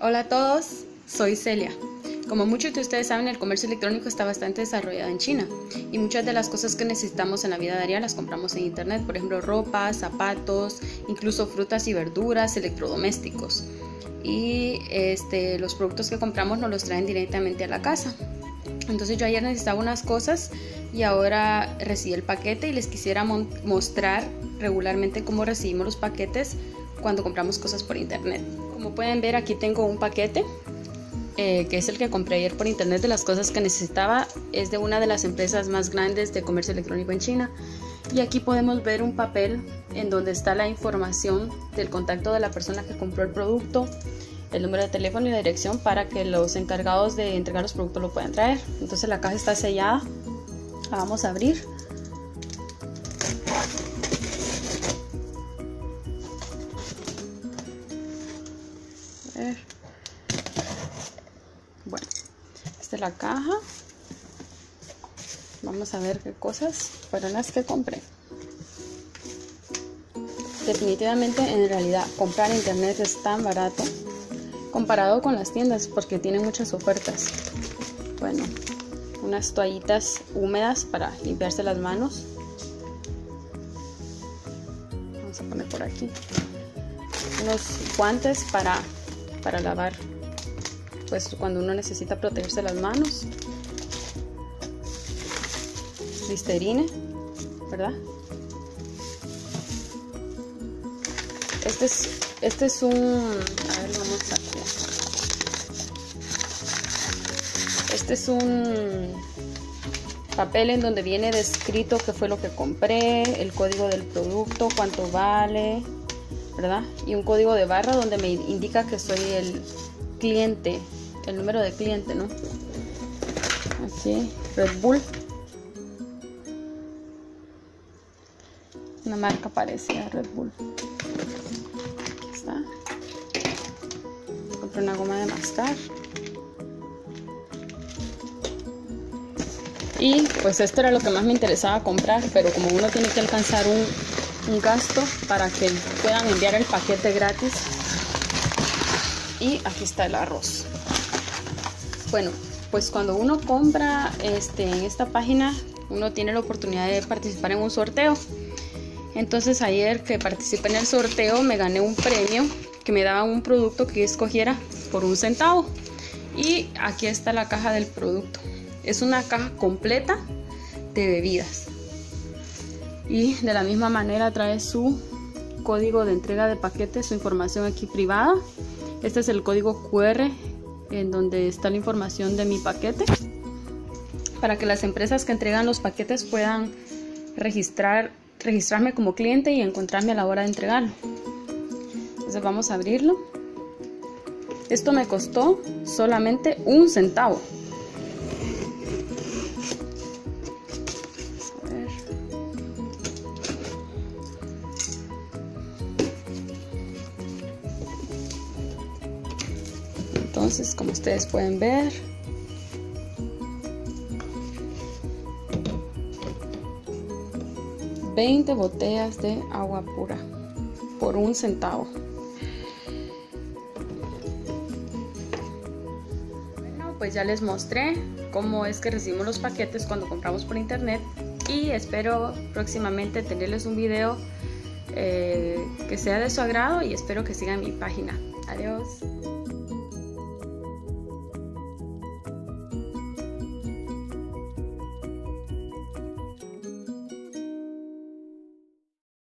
Hola a todos, soy Celia. Como muchos de ustedes saben, el comercio electrónico está bastante desarrollado en China y muchas de las cosas que necesitamos en la vida diaria las compramos en internet, por ejemplo ropa, zapatos, incluso frutas y verduras, electrodomésticos. Y los productos que compramos nos los traen directamente a la casa. Entonces yo ayer necesitaba unas cosas y ahora recibí el paquete y les quisiera mostrar regularmente cómo recibimos los paquetes cuando compramos cosas por internet. Como pueden ver, aquí tengo un paquete que es el que compré ayer por internet. De las cosas que necesitaba es de una de las empresas más grandes de comercio electrónico en China, y aquí podemos ver un papel en donde está la información del contacto de la persona que compró el producto, el número de teléfono y la dirección para que los encargados de entregar los productos lo puedan traer. Entonces la caja está sellada, la vamos a abrir. A ver. Bueno, esta es la caja. Vamos a ver qué cosas fueron las que compré. Definitivamente, en realidad, comprar en internet es tan barato comparado con las tiendas porque tienen muchas ofertas. Bueno, unas toallitas húmedas para limpiarse las manos. Vamos a poner por aquí. Unos guantes para lavar, pues cuando uno necesita protegerse las manos. Listerine, ¿verdad? Este es un, a ver, vamos aquí. Este es un papel en donde viene descrito qué fue lo que compré, el código del producto, cuánto vale, ¿verdad? Y un código de barra donde me indica que soy el cliente, el número de cliente, ¿no? Aquí, Red Bull. Una marca parecida a Red Bull. Aquí está. Compré una goma de mascar. Y pues esto era lo que más me interesaba comprar, pero como uno tiene que alcanzar un gasto para que puedan enviar el paquete gratis. Y aquí está el arroz. Bueno, pues cuando uno compra en esta página, uno tiene la oportunidad de participar en un sorteo. Entonces ayer que participé en el sorteo me gané un premio que me daban un producto que yo escogiera por 1 centavo. Y aquí está la caja del producto. Es una caja completa de bebidas. Y de la misma manera trae su código de entrega de paquetes, su información aquí privada. Este es el código QR en donde está la información de mi paquete, para que las empresas que entregan los paquetes puedan registrarme como cliente y encontrarme a la hora de entregarlo. Entonces vamos a abrirlo. Esto me costó solamente 1 centavo. A ver. Entonces, como ustedes pueden ver, $20 botellas de agua pura por 1 centavo. Bueno, pues ya les mostré cómo es que recibimos los paquetes cuando compramos por internet, y espero próximamente tenerles un video que sea de su agrado, y espero que sigan mi página. Adiós.